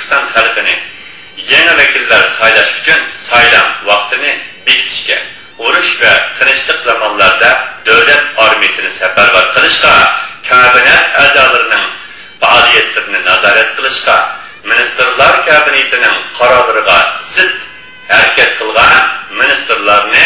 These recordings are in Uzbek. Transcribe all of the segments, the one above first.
Türkiston xalqini yangi vakillar saylash uchun saylam vaqtini bekitishga, urush va tinchlik zamonlarida davlat armiyasini safarbar qilishga, kabinet a'zolarining faoliyatlarini nazorat qilishga, ministerlar kabinetining qarorlariga zid harakat qilgan ministerlarni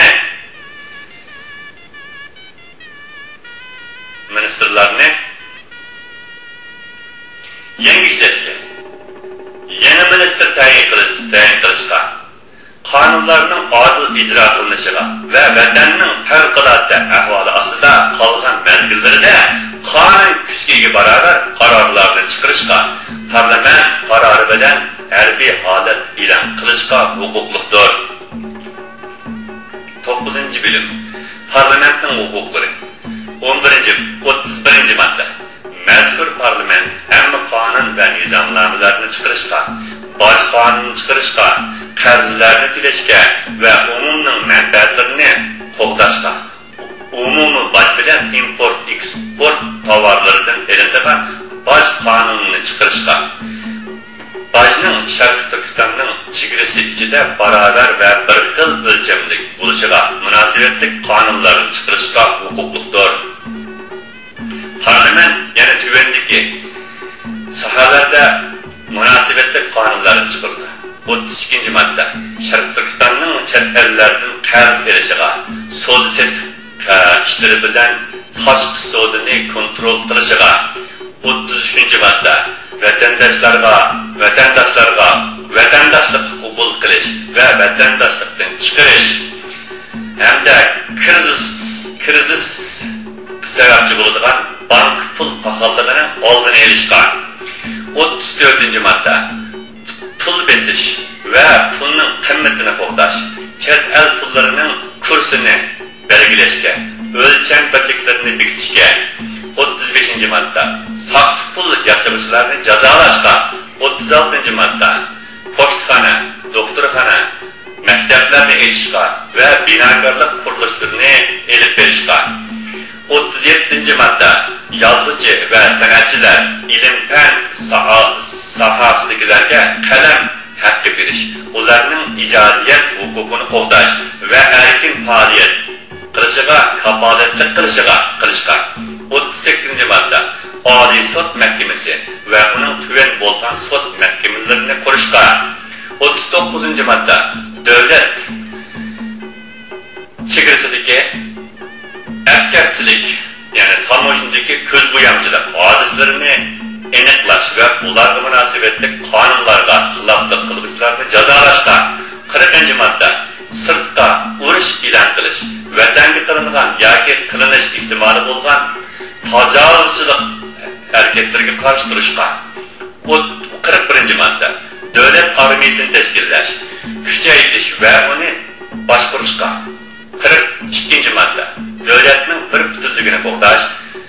yangi ishlashga, yangi minister tayin qilishga, qonunlarning adil ijro qilinishiga va vatanning favqulodda ahvoli ostida qolgan mezgillarida qonun kuchiga barobar qarorlarni chiqarishga, parlament qarori bilan harbiy holat e'lon qilishga huquqlidir. 9-bölüm Parlamentning huquqlari 31 madde. Mazkur parlament hamma qonun va nizomlarni chiqarishga, bosh qonun chiqarishga, qarzlarni to'lashga va umumning manfaatlarini qo'llashga, umumiy bosh bilan import eksport tovarlaridan elinadigan bosh qonunni chiqarishga, boshning Sharq Turkistonning chegarasi ichida barobar va bir xil o'lchamlik bo'lishiga munosabatli qonunlarni chiqarishga huquqlidir. Parlament yana tuvandagi sohalarda munosabatli qonunlarni chiqardi. 32-madda Sharq Turkistonning chet ellardan qarz berishiga, savdo ishlari bilan tashqi savdoni kontrol qilishiga, 33-madda vatandaşlık qabul qilish va vatandaşlıkdan chiqarish hamda krizis sababchi bo'ladigan bank pul paxalligining oldini olishga, 34-madda pul besish va pulning qimmatini qo'g'dash, chet el pullarining kursini belgilashga, o'lcham birliklarini bekitishga, 35-madda soxta pul yasovchilarni jazolashga, 36-madda pochtaxona, doktorxona, maktablarni ochishga va binokorlik qurilishlarini elib berishga, 37-madda yozuvchi va san'atchilar ilm-fan sohasidagilarga qalam haqqi berish, ularning ijodiyat huquqini qo'llash va erkin faoliyat qilishiga kafolatlik qilishga, 38-madda Oliy sud mahkamasi va uning tuvan bo'lgan sud mahkamalarini qurishga, 39-madda davlat chegarasidagi akkaschilik, ya'ni tomoshandagi ko'zbo'yamchilik hodislarini aniqlash va bularga munosabatli qonunlarga xiloflik qiluvchilarni jazolashga, 40-madda sirtqa urush e'lon qilish, vatanga qilingan yoki qilinish ehtimoli bo'lgan tajovuzchilik hareketlerine karşı duruşqa, 41-madda davlat armiyasini tashkillash, kuchaytirish va uni boshqarishga, 42-madda davlatning bir butunligini qo'llash,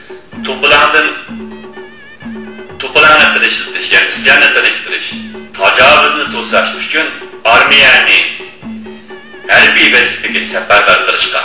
to'polonni tirishtirish, ya'ni isyonni tirishtirish, tajovuzni to'sash uchun armiyani harbiy vazifaga safarbar qilishga,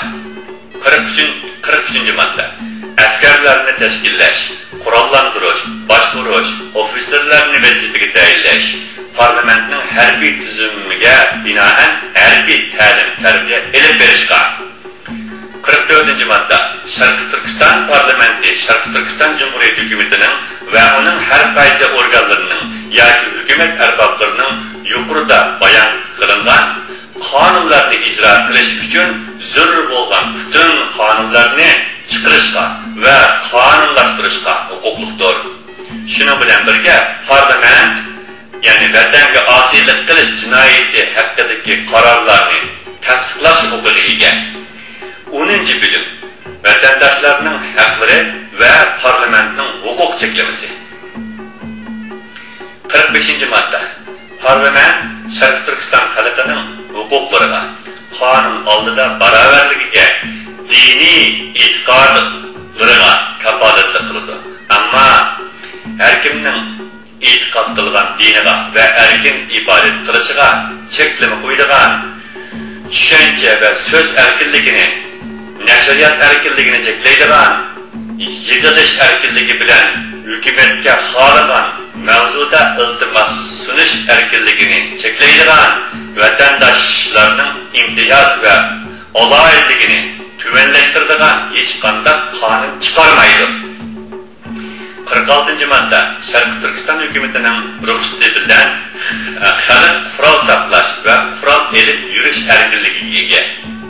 43-madda askarlarni tashkillash, qurollantirish, boshqarish, ofitserlarni vazifaga tayinlash, parlamentning harbiy tuzumiga binoan harbiy ta'lim-tarbiya elib berishga, 44-madda Sharq Turkiston parlamenti Sharq Turkiston Cumhuriyeti hukumatining va uning har qaysi organlarining yoki hukumat arboblarining yuqorida bayon qilingan qonunlarni ijro qilish uchun zarur bo'lgan butun qonunlarni chiqarishga va qonunlashtirishga huquqlidir. Shuni bilan birga parlament, ya'ni vatanga osiylik qilish jinoyati haqidagi qarorlarni tasdiqlash huquqiga ega. 10-bölüm vatandaşlarning haqlari va parlamentning huquq cheklamasi. 45-madda parlament Sharq Turkiston xalqining huquqlariga, qonun oldida barobarligiga, diniy e'tiqodlariga kafolatlik qiladi. Ammo har kimning e'tiqod qilgan diniga va erkin ibodat qilishiga cheklama qo'yilgan tushuncha va so'z erkinligini, nashriyat erkinligini cheklaydigan, yig'ilish erkinligi bilan hukumatga xohlagan mavzuda iltimos sunish erkinligini cheklaydigan vatandoshlarning imtiyoz va aloyidligini tuvanlashtiradigan hech qanday qonun chiqarmaydi. 46. madda Sharq Turkiston hukumatining ruxsat etilgan xalq qurol saqlash va qurol elib yurish erkinligiga ega.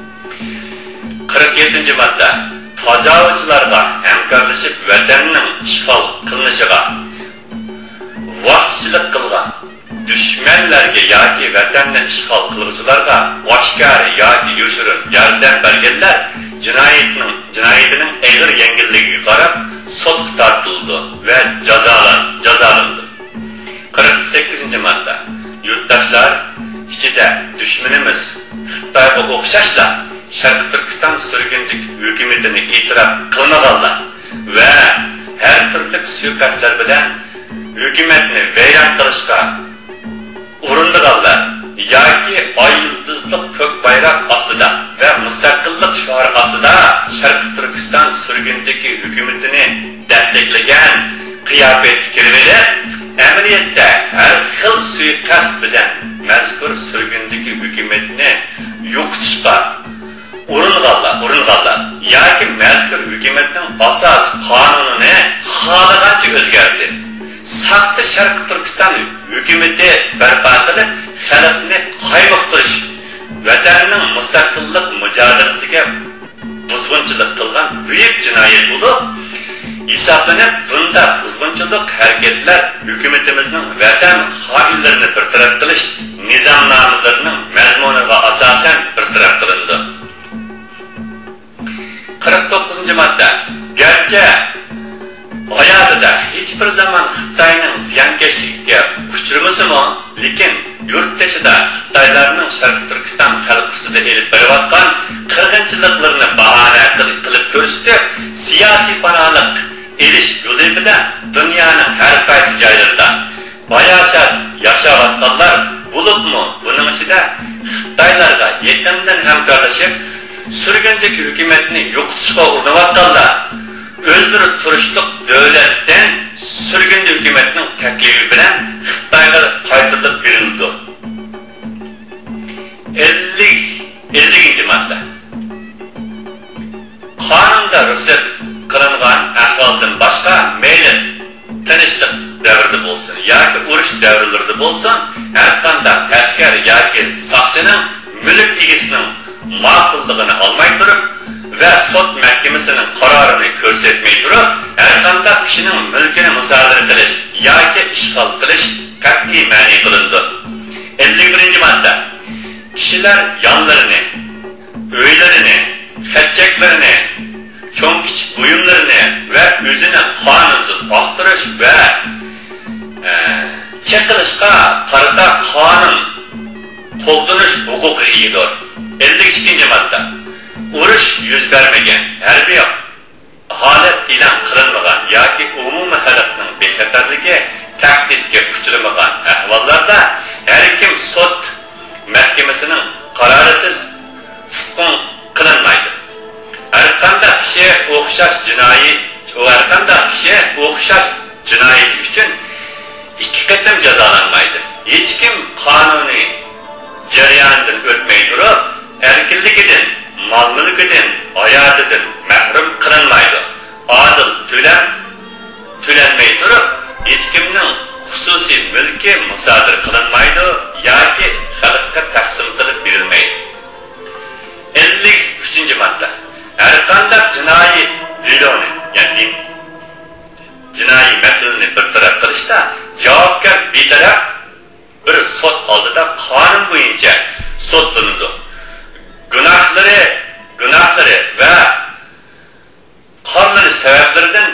47. madda tajovuzchilarga hamkorlashib vatanning ishg'ol qilinishiga vaqtchilik qilgan dushmanlarga yoki vatanni ishg'ol qiluvchilarga oshkor yoki yoshirin yordam berganlar jinoyatining og'ir yengilligiga qarab sudga tortildi va jazolandi. 48. madda yurtdoshlar ichida dushmanimiz Xitoyga o'xshashla Sharq Turkiston surgunlik hukumatini e'tirof qilmaganlar va har turli suiqasdlar bilan hukumatni vayron qilishga urindiganlar yoki oy yulduzli ko'k bayroq ostida va mustaqillik shiori ostida Sharq Turkiston surgundagi hukumatini dastaqlagan qiyofat kirib amaliyotda har xil suiqasd bilan mazkur surgundagi hukumatni yo'qotishga uringanlar yoki mazkur hukumatning asos qonunini xohlagancha o'zgartirdi. Saxta Sharq Turkiston hukumati barpo qilib xalqni qaymoqtirish, vatanning mustaqillik mujodalasiga buzg'unchilik qilgan buyuk jinoyat bo'lib hisoblanib, bunda buzg'unchilik harakatlar hukumatimizning vatan xoinlarini bartaraf qilish nizomnomalarining mazmuniga asosan bartaraf qilindi. 49. madda garchi hayotida hech bir zaman Xitoyning ziyonkashligiga uchramasimi, lekin yurtdashida Xitoylarning Sharq Turkiston xalqi ustida elib berayotgan qirg'inchiliklarni bahona qilib ko'rsatib, siyosiy panohlik elish yo'li bilan dunyoning har qaysi joylarida bayashat yashayotganlar bo'libmi, buning ichida Xitoylarga yaqindan hamkorlashib surgundagi hukumatni yo'qotishga urinayotganlar o'zlari turishliq davlatdan surgunli hukumatning taklifi bilan Xitoyga qaytarib berildi. 50. madda qonunda ruxsat qilingan ahvoldan boshqa mayli tinchlik davrida bo'lsin yoki urush davrlarida bo'lsin, har qanday askar yoki soqchining mulk egasining ma'qulligini olmay turib va sud mahkamasining qarorini ko'rsatmay turib, har qanday kishining mulkini musodara qilish yoki ishg'ol qilish qat'iy ma'ni qilindi. 51. madda kishilar yonlarini, uylarini, xatchaklarini, cho'ng kichik buyumlarini va o'zini qonunsiz oqtirish va chaqilishga qarata qonun qo'llanish huquqiga egadir. 52. madda urush yuz bermagan, harbiy holat e'lon qilinmagan yoki umumiy xalqning bexatarligi tahdidga uchramagan ahvollarda har kim sud mahkamasining qarorisiz tutqun qilinmaydi. Har qanday kishi o'xshash jinoyat uchun 2 qatim jazolanmaydi. Hech kim qonuniy jarayondan o'tmay turib, erkinligidan, mol-mulkidan, hayotidan mahrum qilinmaydi. Adil to'lanmay turib, hech kimning xususiy mulki musodara qilinmaydi yoki xalqqa taqsim qilib berilmaydi. 53. madda har qanday jinoiy deloni, ya'ni jinoiy masalani bartaraf qilishda javobgar betaraf bir sud oldida qonun bo'yicha sudlanadi. Gunohlari va qorlari sabablaridan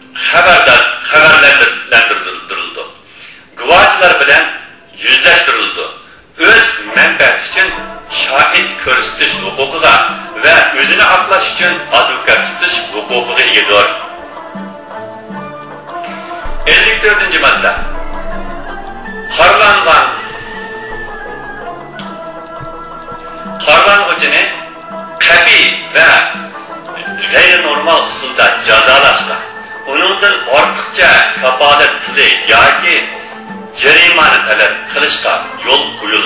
xabarlantirildi. Guvohchilar bilan yuzlashtirildi. O'z manfaati uchun shohid ko'rsatish huquqiga va o'zini oqlash uchun advokat tutish huquqiga egadir. 54. madda qorlang'uvchini tabiiy va g'ayrinormal usulda jazolashga, uningdan ortiqcha kafolat puli yoki qilishga yo'l qo'yildi.